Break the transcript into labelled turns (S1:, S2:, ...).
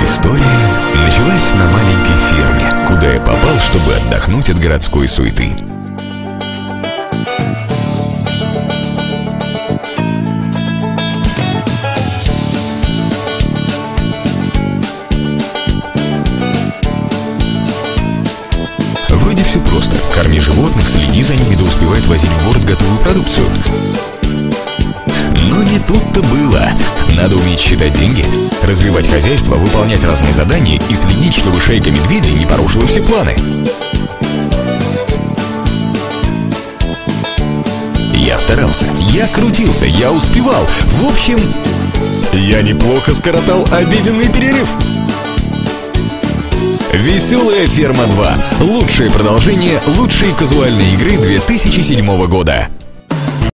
S1: история началась на маленькой ферме, куда я попал, чтобы отдохнуть от городской суеты. Вроде все просто. Корми животных, следи за ними, да успевает возить в город готовую продукцию. Но не тут-то было. Надо уметь считать деньги, развивать хозяйство, выполнять разные задания и следить, чтобы шайка медведей не порушила все планы. Я старался, я крутился, я успевал. В общем, я неплохо скоротал обеденный перерыв. Веселая ферма 2. Лучшее продолжение лучшей казуальной игры 2007 года.